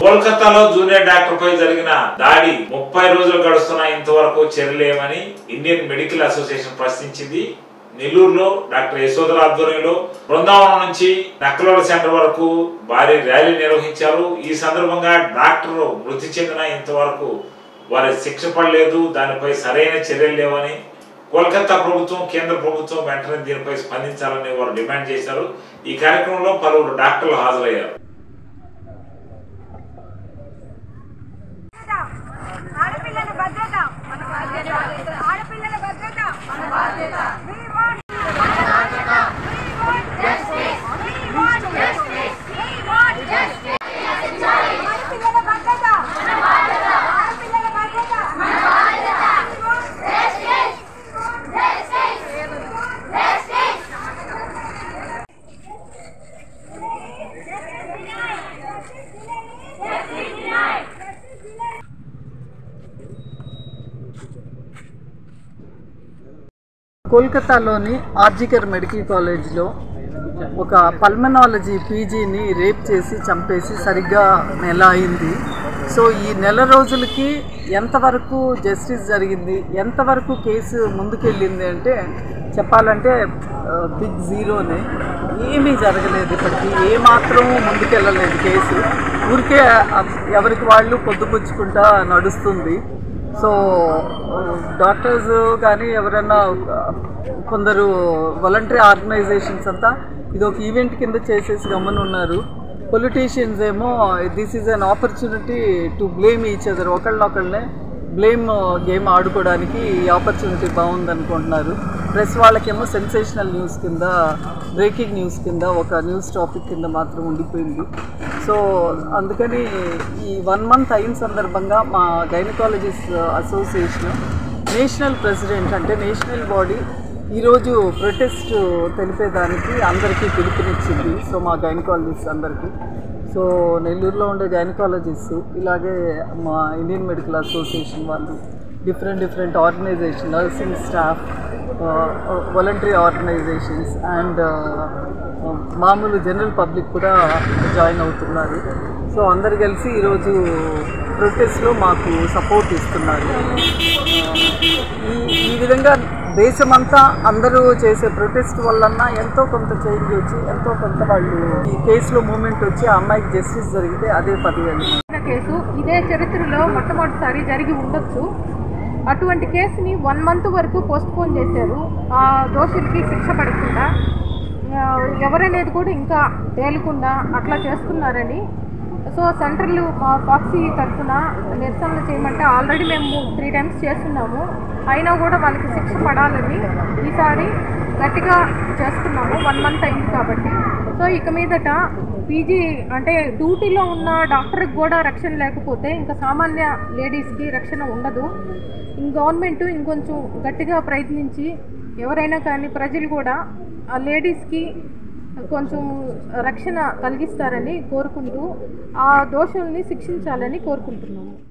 కోల్కతాలో junior doctor పై జరిగిన దాడి 30 రోజులు గడుస్తున్నా ఇంతవరకు చర్యలేమని ఇండియన్ మెడికల్ అసోసియేషన్ ప్రశ్నించింది. నెల్లూరులో డాక్టర్ యశోధర ఆధ్వర్యంలో బృందావనం నుంచి నక్కలోడ సెంటర్ వరకు భారీ ర్యాలీ నిర్వహించారు. ఈ సందర్భంగా డాక్టర్ మృతి చెందిన ఇంతవరకు వారి శిక్ష పడలేదు, దానిపై సరైన చర్యలు లేవని కోల్కతా ప్రభుత్వం, కేంద్ర ప్రభుత్వం వెంటనే దీనిపై స్పందించాలని వారు డిమాండ్ చేశారు. ఈ కార్యక్రమంలో పలువురు డాక్టర్లు హాజరయ్యారు. కోల్కతాలోని ఆర్జికర్ మెడికల్ కాలేజ్లో ఒక పల్మనాలజీ పీజీని రేప్ చేసి చంపేసి సరిగ్గా నెల అయింది. సో ఈ నెల రోజులకి ఎంతవరకు జస్టిస్ జరిగింది, ఎంతవరకు కేసు ముందుకెళ్ళింది అంటే చెప్పాలంటే బిగ్ జీరోనే. ఏమీ జరగలేదు, ఇప్పటికీ ఏమాత్రం ముందుకెళ్ళలేదు కేసు. ఊరికే ఎవరికి వాళ్ళు పొద్దుపుచ్చుకుంటా నడుస్తుంది. సో డాక్టర్స్ కానీ ఎవరైనా కొందరు వాలంటరీ ఆర్గనైజేషన్స్ అంతా ఇది ఒక ఈవెంట్ కింద చేసేసి గమనున్నారు. పొలిటీషియన్స్ ఏమో this is an opportunity to blame each other, ఒకళ్ళనొకళ్ళనే బ్లేమ్ గేమ్ ఆడుకోవడానికి ఈ ఆపర్చునిటీ బాగుంది అనుకుంటున్నారు. ప్రెస్ వాళ్ళకేమో సెన్సేషనల్ న్యూస్ కింద, బ్రేకింగ్ న్యూస్ కింద, ఒక న్యూస్ టాపిక్ కింద మాత్రం ఉండిపోయింది. సో అందుకని ఈ 1 month అయిన సందర్భంగా మా గైనకాలజిస్ట్ అసోసియేషన్ నేషనల్ ప్రెసిడెంట్ అంటే నేషనల్ బాడీ ఈరోజు ప్రొటెస్ట్ తెలిపేదానికి అందరికీ పిలుపునిచ్చింది. సో మా గైనకాలజిస్ట్ అందరికీ, సో నెల్లూరులో ఉండే గైనకాలజిస్ట్, ఇలాగే మా ఇండియన్ మెడికల్ అసోసియేషన్ వాళ్ళు, different organisation, nursing staff, voluntary organisations and మామూలు జనరల్ పబ్లిక్ కూడా జాయిన్ అవుతున్నారు. సో అందరు కలిసి ఈరోజు ప్రొటెస్ట్లో మాకు సపోర్ట్ ఇస్తున్నారు. ఈ విధంగా దేశమంతా అందరూ చేసే ప్రొటెస్ట్ వల్లన్నా ఎంతో కొంత చేంజ్ వచ్చి, ఎంతో కొంత వాళ్ళు ఈ కేసులో మూమెంట్ వచ్చి ఆ అమ్మాయికి జస్టిస్ జరిగితే అదే 10 ఏళ్ళు కేసు. ఇదే చరిత్రలో మొట్టమొదటిసారి జరిగి ఉండొచ్చు. అటువంటి కేసుని 1 month వరకు పోస్ట్పోన్ చేశారు. ఆ దోషులకి శిక్ష పడకుండా, ఎవరనేది కూడా ఇంకా తేలకుండా అట్లా చేస్తున్నారని. సో సెంట్రల్ మా ఫాక్సీ తరఫున నిరసనలు చేయమంటే ఆల్రెడీ మేము 3 times చేస్తున్నాము. అయినా కూడా వాళ్ళకి శిక్ష పడాలని ఈసారి గట్టిగా చేస్తున్నాము. 1 month అయింది కాబట్టి. సో ఇక మీదట పీజీ అంటే డ్యూటీలో ఉన్న డాక్టర్కి కూడా రక్షణ లేకపోతే ఇంకా సామాన్య లేడీస్కి రక్షణ ఉండదు. గవర్నమెంట్ ఇంకొంచెం గట్టిగా ప్రయత్నించి ఎవరైనా కానీ ప్రజలు కూడా ఆ లేడీస్కి కొంచెం రక్షణ కలిగిస్తారని కోరుకుంటూ ఆ దోషుల్ని శిక్షించాలని కోరుకుంటున్నాము.